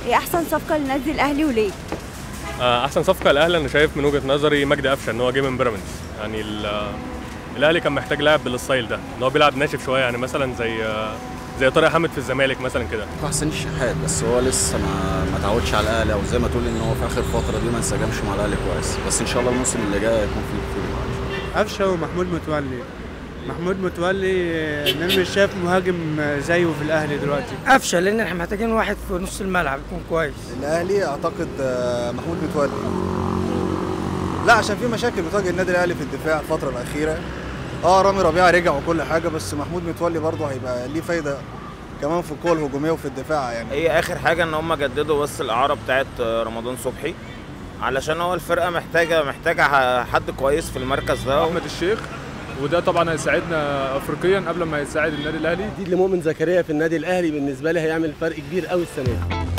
ايه احسن صفقه للنادي الاهلي وليه؟ احسن صفقه الاهلي انا شايف من وجهه نظري مجدي قفشه، ان هو جه من بيراميدز. يعني الاهلي كان محتاج لاعب بالستايل ده، ان هو بيلعب ناشف شويه، يعني مثلا زي طارق حامد في الزمالك مثلا كده. حسين الشحات، بس هو لسه ما تعودش على الاهلي، او زي ما تقول ان هو في اخر فتره دي ما انسجمش مع الاهلي كويس، بس ان شاء الله الموسم اللي جاي هيكون فيه كتير. قفشه ومحمود متولي. محمود متولي انا مش شايف مهاجم زيه في الاهلي دلوقتي. قفشه، لان احنا محتاجين واحد في نص الملعب يكون كويس. الاهلي اعتقد محمود متولي. لا، عشان في مشاكل بتواجه النادي الاهلي في الدفاع الفتره الاخيره. رامي ربيعه رجع وكل حاجه، بس محمود متولي برضه هيبقى ليه فايده كمان في القوه الهجوميه وفي الدفاع. يعني هي اخر حاجه ان هم جددوا بس الاعاره بتاعت رمضان صبحي، علشان هو الفرقه محتاجه حد كويس في المركز ده. احمد الشيخ، وده طبعا هيساعدنا افريقيا قبل ما يساعد النادي الاهلي. جديد لمؤمن زكريا في النادي الاهلي بالنسبه لي هيعمل فرق كبير قوي السنه دي.